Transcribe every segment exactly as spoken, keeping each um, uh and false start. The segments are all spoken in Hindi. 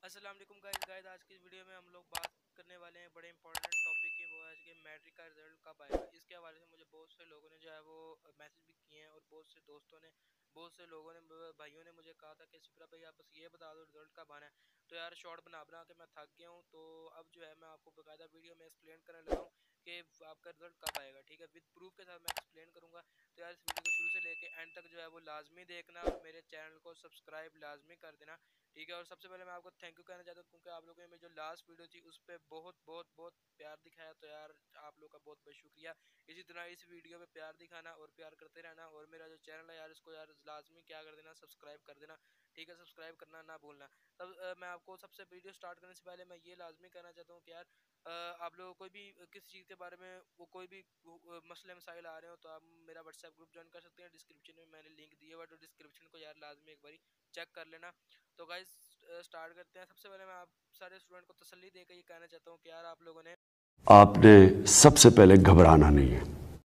अस्सलाम वालेकुम गाइस गाइस आज की इस वीडियो में हम लोग बात करने वाले हैं बड़े इंपॉर्टेंट टॉपिक की। वो है कि मैट्रिक का रिजल्ट कब आएगा। इसके हवाले से मुझे बहुत से लोगों ने जो है वो मैसेज भी किए हैं और बहुत से दोस्तों ने, बहुत से लोगों ने, भाइयों ने मुझे कहा था कि सिप्रा भाई आप बस ये बता दो रिजल्ट कब आना है। तो यार शॉर्ट बना बना के मैं थक गया हूँ, तो अब जो है मैं आपको बकायदा वीडियो में एक्सप्लेन करने लगा हूँ कि आपका रिजल्ट कब आएगा। ठीक है, विद प्रूफ के साथ मैं एक्सप्लेन करूंगा। तो यार इस वीडियो को शुरू से लेके एंड तक जो है वो लाजमी देखना और मेरे चैनल को सब्सक्राइब लाजमी कर देना। ठीक है, और सबसे पहले मैं आपको थैंक यू कहना चाहता हूँ क्योंकि आप लोगों ने मेरी जो लास्ट वीडियो थी उस पर बहुत बहुत बहुत प्यार दिखाया। तो यार आप लोग का बहुत बहुत शुक्रिया। इसी तरह इस वीडियो पे प्यार दिखाना और प्यार करते रहना, और मेरा जो चैनल है यार इसको यार लाजमी क्या कर देना, सब्सक्राइब कर देना। ठीक है, सब्सक्राइब करना ना भूलना। तब अ, मैं आपको सबसे वीडियो स्टार्ट करने से पहले मैं ये लाजमी कहना चाहता हूँ कि यार अ, आप लोग कोई भी अ, किस चीज़ के बारे में वो कोई भी अ, मसले मसाइल आ रहे हो तो आप मेरा व्हाट्सएप ग्रुप ज्वाइन कर सकते हैं। डिस्क्रिप्शन में मैंने लिंक दिया हुआ है, तो डिस्क्रिप्शन को यार लाजमी एक बारी चेक कर लेना। तो गाइस स्टार्ट करते हैं। सबसे पहले मैं आप सारे स्टूडेंट को तसल्ली देकर ये कहना चाहता हूँ कि यार आप लोगों ने आपने सबसे पहले घबराना नहीं है।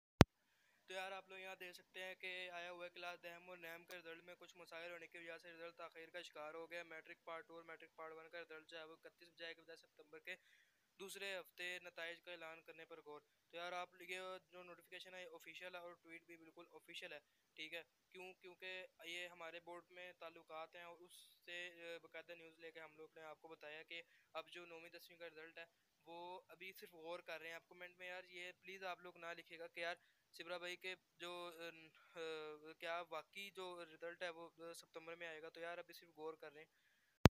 तो यार आप लोग यहाँ देख सकते हैं कि आया हुआ है क्लास दहम और नैम का रिजल्ट में कुछ मसाइल होने की वजह से रिजल्ट आखिर का शिकार हो गया। मैट्रिक पार्ट टू और मैट्रिक पार्ट वन का रिजल्ट जो है वो इकतीस बजाय के बजाय सितंबर के दूसरे हफ्ते नताइज का ऐलान करने पर गौर। तो यार आप ये जो नोटिफिकेशन है ऑफिशियल है और ट्वीट भी बिल्कुल ऑफिशियल है। ठीक है, क्यों? क्योंकि ये हमारे बोर्ड में ताल्लुकात हैं और उससे बाकायदा न्यूज़ लेके हम लोग ने आपको बताया कि अब जो नौवीं दसवीं का रिजल्ट है वो अभी सिर्फ गौर कर रहे हैं। आप कमेंट में यार ये प्लीज़ आप लोग ना लिखिएगा कि यार सिब्रा भाई के जो अ, अ, क्या वाकई जो रिजल्ट है वो सितंबर में आएगा। तो यार अभी सिर्फ गौर कर रहे हैं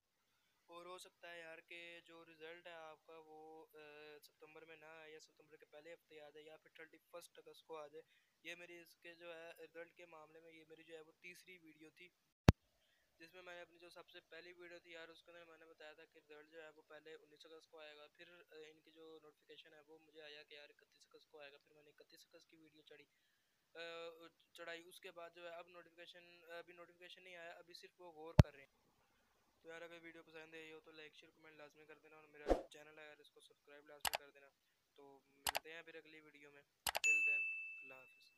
और हो सकता है यार कि जो रिजल्ट है आपका वो सितंबर में ना आए या सितंबर के पहले हफ्ते आ जाए या फिर थर्टी फर्स्ट अगस्त को आ जाए। ये मेरी इसके जो है रिजल्ट के मामले में ये मेरी जो है वो तीसरी वीडियो थी, जिसमें मैंने अपनी जो सबसे पहली वीडियो थी यार उसके अंदर मैंने बताया था कि रिजल्ट जो है वो पहले उन्नीस अगस्त को आएगा। फिर अ, इनकी जो नोटिफिकेशन है वो मुझे आया कि यार इकतीस अगस्त को आएगा। फिर मैंने इकतीस अगस्त की वीडियो चढ़ी अ, चढ़ाई। उसके बाद जो है अब नोटिफिकेशन, अभी नोटिफिकेशन नहीं आया, अभी सिर्फ वो गौर कर रहे हैं। तो यार अगर वीडियो पसंद आई हो तो लाइक शेयर कमेंट लाजमी कर देना, और मेरा जो चैनल है यार इसको सब्सक्राइब लाजमी कर देना। तो मिलते हैं फिर अगली वीडियो में। टिल देन अल्लाह हाफिज़।